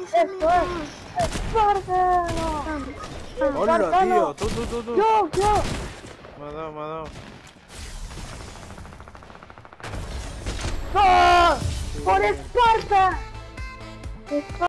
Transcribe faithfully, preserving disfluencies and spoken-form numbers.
Esto es Espartano. Hola, tío, tú, tú, tú, tú. Yo, yo. Me ha dado, me ha dado. ¡Ah! ¡Por Esparta! Esparta.